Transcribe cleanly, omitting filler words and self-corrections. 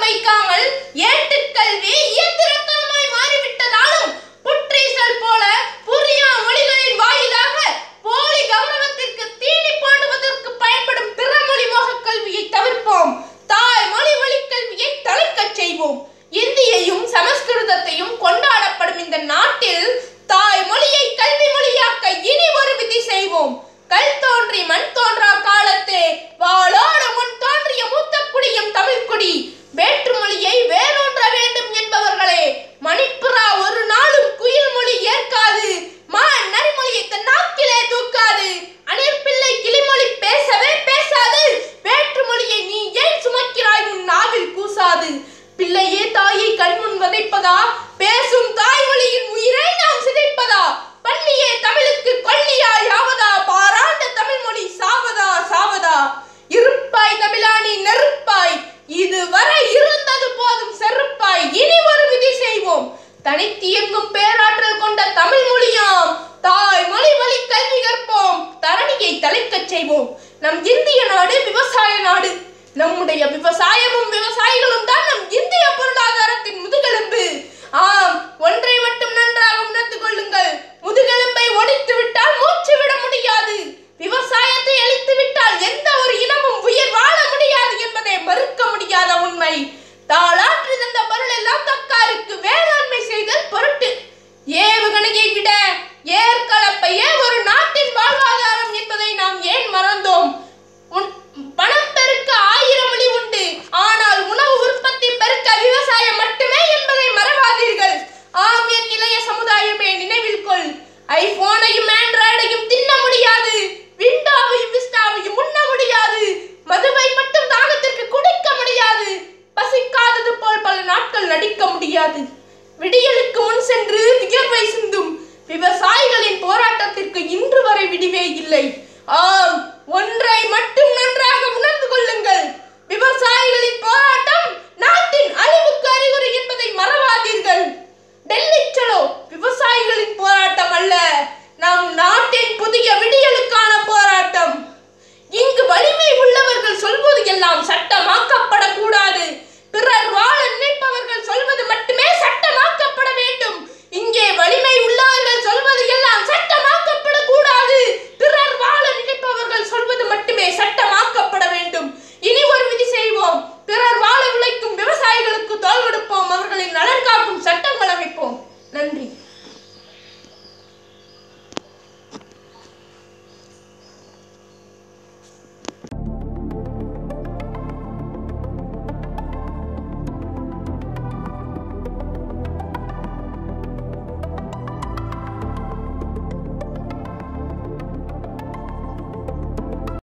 வைக்காமல் ஏட்டுக்கல்வி இயந்திரத்தனமாய் மாறிவிட்டதாலும் புற்றீசல் போல புரியா மொழிகளின் வாயிலாக போலி கௌரவத்திற்கு தீனி போடுவதற்கு பயன்படும் பிறமொழி மோக கல்வியை தவிர்ப்போம். தாய்மொழி வழிக்கல்வியை தலைக்கச் செய்வோம். இந்தியையும் சமஸ்கிருதத்தையும் கொண்டாடப்படும் இந்த நாட்டில் தாய்மொழியை கல்வி மொழியாக்க இனி ஒரு விதி செய்வோம். கல் தோன்றி மண் தோன்றா காலத்தே வாளோடு முன் தோன்றிய மூத்த குடியும் தமிழ்குடி. வேற்றுமொழியை வேரூன்ற வேண்டும் என்பவர்களே, மணிப்புறா ஒரு நாளும் குயில் மொழி ஏற்காது. மான் நரிமொழியை தன் நாக்கிலே தூக்காது. அணிற்பிள்ளை கிளிமொழி பேசவே பேசாது. வேற்றுமொழியை நீ ஏன் சுமக்கிறாய் உன் நாவில் கூசாது. பிள்ளையே தாயை கண்முன் வதைப்பதா? பேசும் தாய்மொழியின் உயிரை நாம் சிதைப்பதா? பள்ளியே தமிழுக்கு கொல்லியாய் ஆவதா? பாராண்ட தமிழ் மொழி சாவதா சாவதா? இருப்பாய் தமிழானி நெருப்பாய், இதுவரை இருந்தது போதும் செருப்பாய். இனி ஒரு விதி செய்வோம். தனித்தியங்கும் பேராற்றல் கொண்ட தமிழ் மொழியாம் தாய்மொழி வழி கல்வி கற்போம். தரணியை தலைக்கச் செய்வோம். நம் இந்திய நாடு விவசாய நாடு. நம்முடைய விவசாயமும் விவசாயிகளும் தான் நம் இந்திய பொருளாதாரத்தின் முதுகெலும்பு. ஆம், ஒன்றை மட்டும் நன்றாக உணர்ந்து கொள்ளுங்கள். முதுகெலும்பை ஒடித்து விட்டால் மூச்சு விட முடியாது. விவசாயத்தை அழித்து விட்டால் எந்த ஒரு இனமும் உயிர் வாழ முடியாது என்பதை மறுக்க முடியாத உண்மை. தாளாற்று தந்த பொருள் எல்லாம் தக்காருக்கு வேளாண்மை செய்தல் பொருட்டு. ஏவுகணையை விட ஏற்கலப்பையே ஒரு நாட்டின் வாழ்வாதாரம் என்பதை நாம் ஏன் மறந்தோம்? பணம் பெருக்க 1000 வழி உண்டு, ஆனால் உணவு உற்பத்தி பெருக்க விவசாயம் மட்டுமே என்பதை மறவாதீர்கள். ஆம், என் இளைய சமுதாயமே, நினைவில் கொள். ஐபோனையும் ஆண்ட்ராய்டையும் தின்ன முடியாது. விண்டோவையும் விஸ்டாவையும் உண்ண முடியாது. மதுவை மட்டும் தாகத்திற்கு குடிக்க முடியாது. பசிக்காதது போல் பல நாட்கள் நடிக்க முடியாது. விடியலுக்கு முன் சென்று வியர்வை சிந்தும் விவசாயிகளின் போராட்டத்திற்கு இன்று வரை விடிவே இல்லை. ஆம், ஒன்றை மட்டும் நன்றாக உணர்ந்து கொள்ளுங்கள். விவசாயிகளின் போராட்டம்